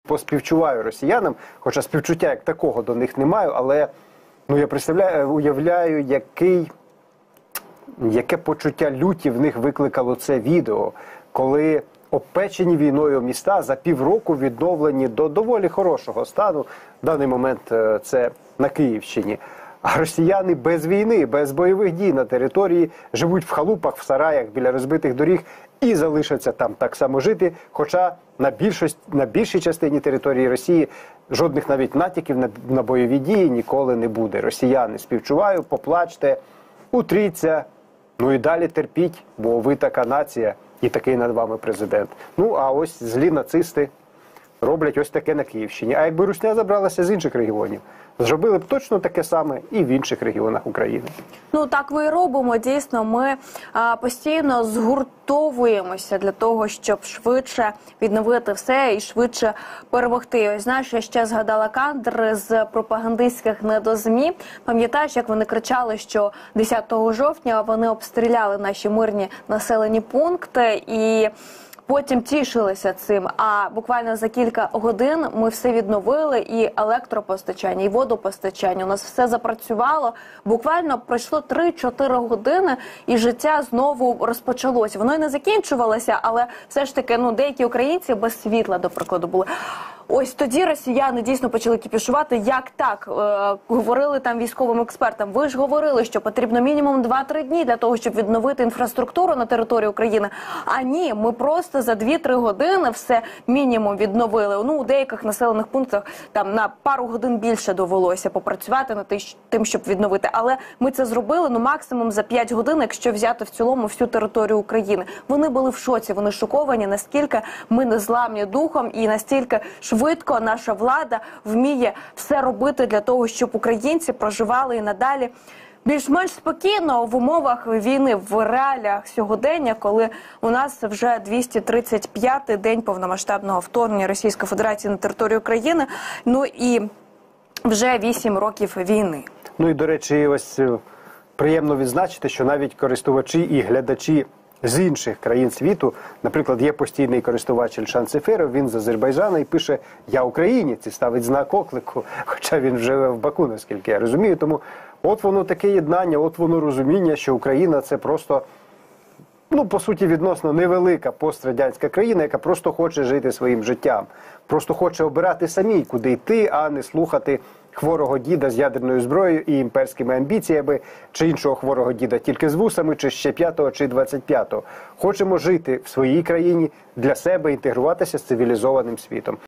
поспівчуваю росіянам, хоча співчуття як такого до них не маю, але ну, я уявляю, яке почуття люті в них викликало це відео, коли обпечені війною міста за півроку відновлені до доволі хорошого стану. В даний момент це на Київщині. А росіяни без війни, без бойових дій на території живуть в халупах, в сараях біля розбитих доріг і залишаться там так само жити. Хоча на більшій частині території Росії жодних навіть натяків на бойові дії ніколи не буде. Росіяни, співчуваю, поплачте, утріться, ну і далі терпіть, бо ви така нація і такий над вами президент. Ну а ось злі нацисти роблять ось таке на Київщині. А якби русня забралася з інших регіонів, зробили б точно таке саме і в інших регіонах України. Ну так ми і робимо, дійсно. Ми постійно згуртовуємося для того, щоб швидше відновити все і швидше перемогти. Ось, знаєш, я ще згадала кадри з пропагандистських недозмі. Пам'ятаєш, як вони кричали, що 10 жовтня вони обстріляли наші мирні населені пункти і потім тішилися цим, а буквально за кілька годин ми все відновили, і електропостачання, і водопостачання. У нас все запрацювало. Буквально пройшло 3-4 години, і життя знову розпочалося. Воно і не закінчувалося, але все ж таки, ну, деякі українці без світла, до прикладу, були. Ось тоді росіяни дійсно почали кіпішувати. Як так? Говорили там військовим експертам. Ви ж говорили, що потрібно мінімум 2-3 дні для того, щоб відновити інфраструктуру на території України. А ні, ми просто за 2-3 години все мінімум відновили. Ну, у деяких населених пунктах там на пару годин більше довелося попрацювати над тим, щоб відновити. Але ми це зробили, ну, максимум за 5 годин, якщо взяти в цілому всю територію України. Вони були в шоці, вони шоковані, наскільки ми незламні духом і настільки швидко наша влада вміє все робити для того, щоб українці проживали і надалі більш-менш спокійно в умовах війни, в реаліях сьогодення, коли у нас вже 235-й день повномасштабного вторгнення Російської Федерації на територію України, ну і вже 8 років війни. Ну і, до речі, ось приємно відзначити, що навіть користувачі і глядачі з інших країн світу, наприклад, є постійний користувач Ільшан Цеферов, він з Азербайджану і пише «Я українець» і ставить знак оклику, хоча він живе в Баку, наскільки я розумію. Тому от воно таке єднання, от воно розуміння, що Україна – це просто, ну, по суті, відносно невелика пострадянська країна, яка просто хоче жити своїм життям, просто хоче обирати самій, куди йти, а не слухати хворого діда з ядерною зброєю і імперськими амбіціями, чи іншого хворого діда тільки з вусами, чи ще 5-го, чи 25-го. Хочемо жити в своїй країні, для себе, інтегруватися з цивілізованим світом.